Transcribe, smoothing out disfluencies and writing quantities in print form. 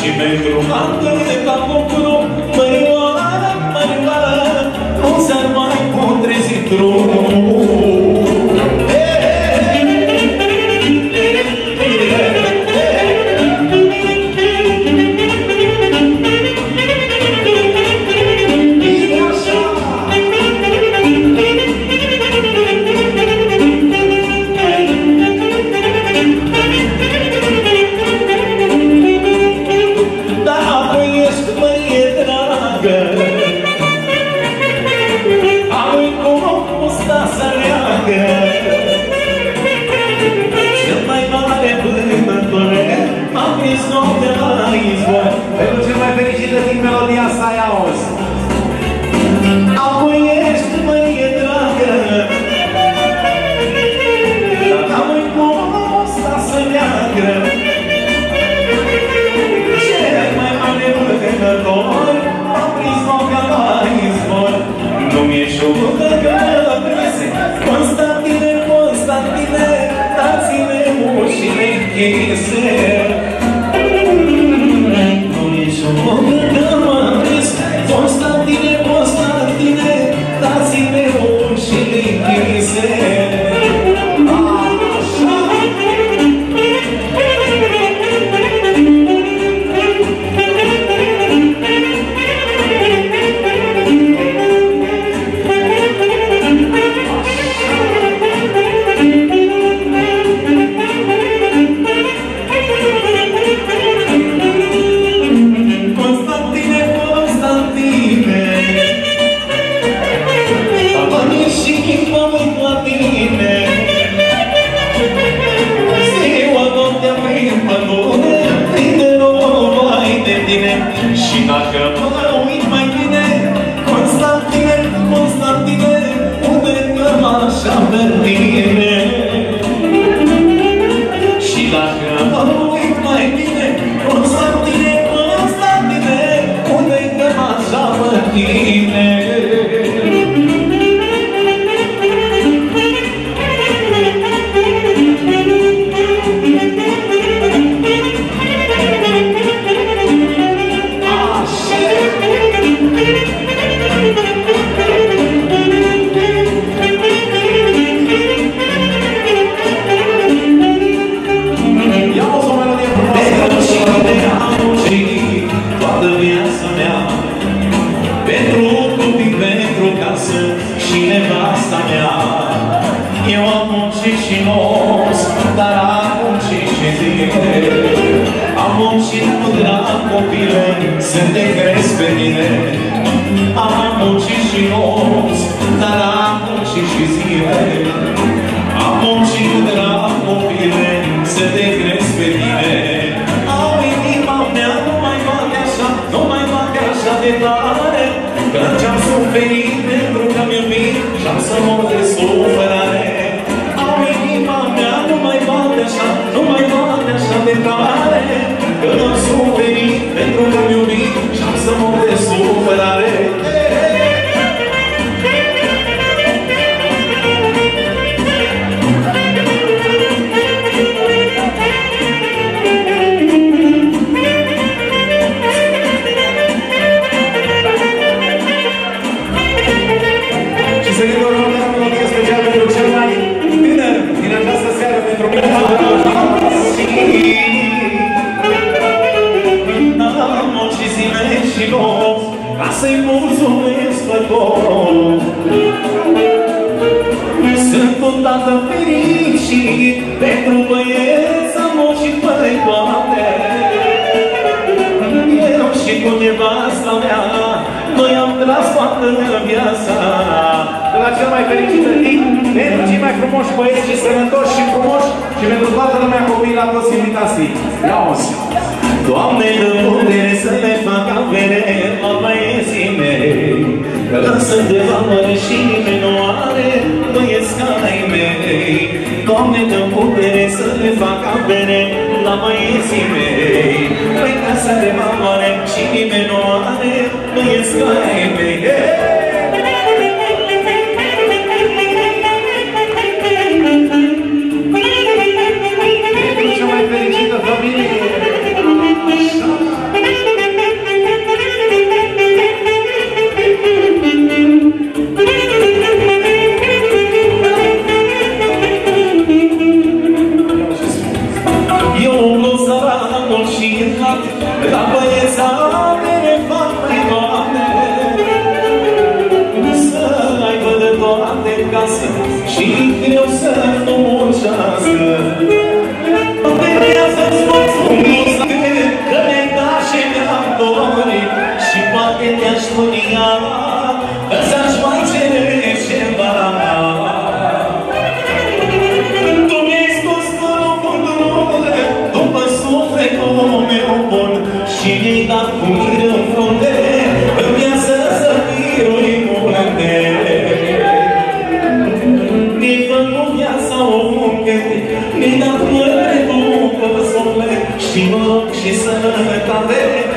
Și pentru handul de la Bucuru, mărioară, mărioară, nu s-ar mai putrezi drumul. Pentru cel mai fericită din melodia asta, ia auzi. Apoi ești mărie dragă, dar apoi cum ăsta să neagră. Cel mai mare vârgător am prins noaptea la izvor. Nu-mi e șubută că trese, Constantine, Constantine, dați-ne ușile închise. Constantine, Constantine, dați-ne ușile închise. Și dacă mă uit mai bine, Constantine, Constantine, unde-mi așa pe tine? Și dacă mă uit mai bine, Constantine, Constantine, unde-mi așa pe tine? Și nevasta mea, eu am muncit și nos, dar am muncit și zile. Am muncit cu drag, copile, să te crezi pe mine. Am muncit și nos, dar am muncit și zile. Am muncit cu drag, copile, să te crezi pe mine. Au inima mea, nu mai bate așa, nu mai bate așa de tare, că ce-am suferit pentru că-mi iubit și-am să mor de supărare. Au inima mea, nu mai bate așa, nu mai bate așa de tare, că am suferit pentru că-mi iubit și-am să mor de supărare. Ca să-i mulțumesc pe tot. Sunt un tată fericit pentru băieți, am și pe toate. Eu și cu nevasta mea, noi am tras toată viața. De la cel mai fericită timp, pentru cei mai frumoși băieți și sănătoși și frumoși și pentru toată lumea copiii la toți invitații. Ia-o-ți! Doamne, dă putere să ne fac avere la băieții mei, că sunt de valoare și nimeni nu are băieți ca ai mei. Doamne, dă putere să ne fac avere la băieții mei, păi că sunt de valoare și nimeni nu are băieți ca ai mei. Pentru cea mai fericită familie. și în hat, la băieța mele fac mai Doamne, să aibă de toate în casă și greu să nu muncească. Să-ți mulțumesc că mi-ai dat și mi-am dorit și poate te-aș mânia că ți-aș mai cere ceva. Tu mi-ai spus că nu pot drumule după sufletul meu bun și mi-ai dat cu mâine în frunte în viață să birui multe. Mi-ai făcut viața o muncăte, mi-ai dat mâine după suflet și noroc și sănătate.